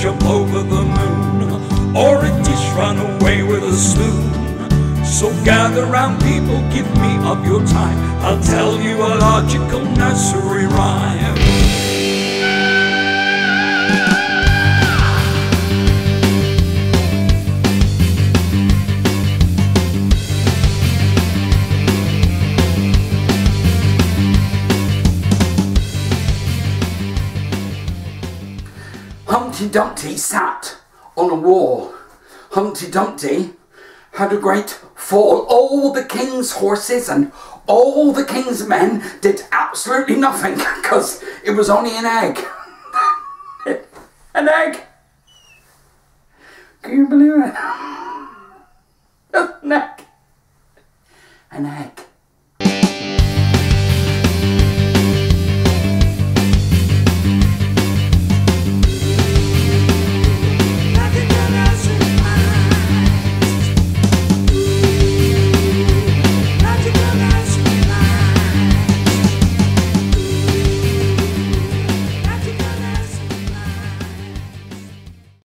jump over the moon, or a dish run away with a spoon. So gather round people, give me of your time, I'll tell you a logical nursery rhyme. Humpty Dumpty sat on a wall. Humpty Dumpty had a great fall. All the king's horses and all the king's men did absolutely nothing because it was only an egg. An egg! Can you believe it? An egg. An egg.